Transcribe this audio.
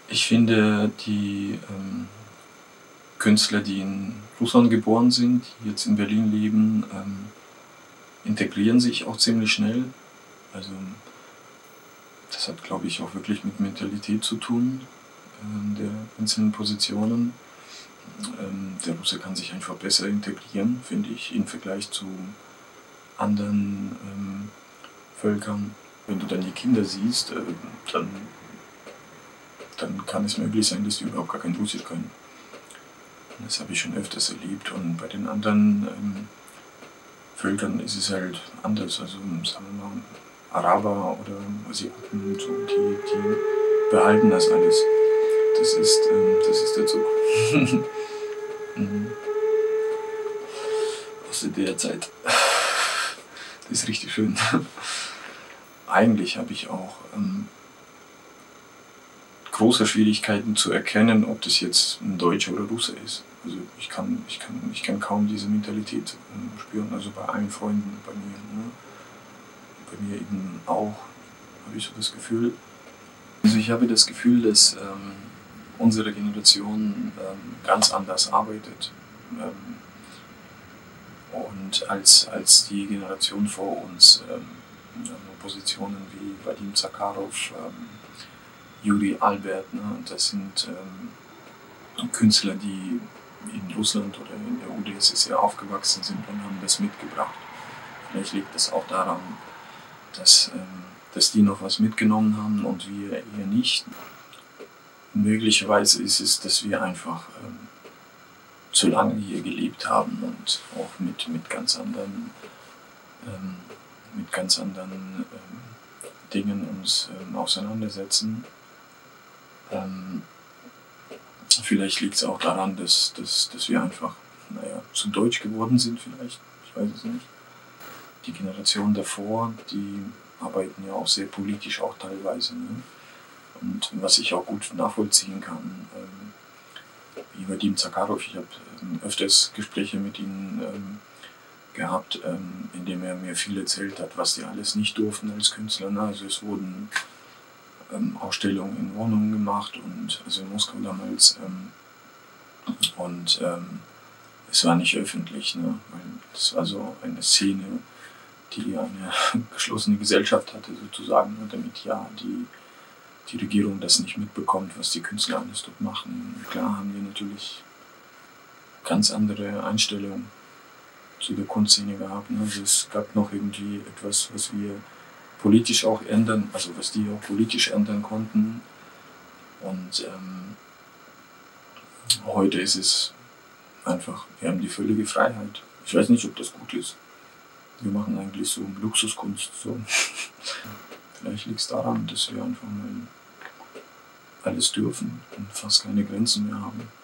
Ich finde, die Künstler, die in Russland geboren sind, die jetzt in Berlin leben, integrieren sich auch ziemlich schnell. Also das hat, glaube ich, auch wirklich mit Mentalität zu tun, der einzelnen Positionen. Der Russe kann sich einfach besser integrieren, finde ich, im Vergleich zu anderen Völkern. Wenn du dann die Kinder siehst, dann kann es möglich sein, dass die überhaupt gar kein Russisch können. Das habe ich schon öfters erlebt. Und bei den anderen Völkern ist es halt anders. Also sagen wir mal Araber oder Asiaten, so, die behalten das alles. Das ist der Zug. Aus der DDR-Zeit. Das ist richtig schön. Eigentlich habe ich auch große Schwierigkeiten zu erkennen, ob das jetzt ein Deutscher oder Russe ist. Also ich kann kaum diese Mentalität spüren, also bei allen Freunden bei mir. Ne? Bei mir eben auch, habe ich so das Gefühl. Also ich habe das Gefühl, dass unsere Generation ganz anders arbeitet. Und als die Generation vor uns, Positionen wie Vadim Zakharov, Juri Albert, ne? Das sind Künstler, die in Russland oder in der UdSSR aufgewachsen sind und haben das mitgebracht. Vielleicht liegt es auch daran, dass die noch was mitgenommen haben und wir eher nicht. Möglicherweise ist es, dass wir einfach zu lange hier gelebt haben und auch mit ganz anderen Dingen uns auseinandersetzen. Vielleicht liegt es auch daran, dass wir einfach zu deutsch geworden sind vielleicht, ich weiß es nicht. Die Generation davor, die arbeiten ja auch sehr politisch auch teilweise. Ne? Und was ich auch gut nachvollziehen kann, wie Vadim Zakharov, ich habe öfters Gespräche mit ihm gehabt, in dem er mir viel erzählt hat, was die alles nicht durften als Künstler. Ne? Also es wurden Ausstellungen in Wohnungen gemacht, und also in Moskau damals, und es war nicht öffentlich, ne? Weil das war so eine Szene, die eine geschlossene Gesellschaft hatte sozusagen, ne? Damit ja die Regierung das nicht mitbekommt, was die Künstler alles dort machen. Klar haben wir natürlich ganz andere Einstellungen zu der Kunstszene gehabt. Ne? Also es gab noch irgendwie etwas, was wir politisch auch ändern, also was die auch politisch ändern konnten. Und heute ist es einfach, wir haben die völlige Freiheit. Ich weiß nicht, ob das gut ist. Wir machen eigentlich so Luxuskunst. So. Vielleicht liegt es daran, dass wir einfach mal alles dürfen und fast keine Grenzen mehr haben.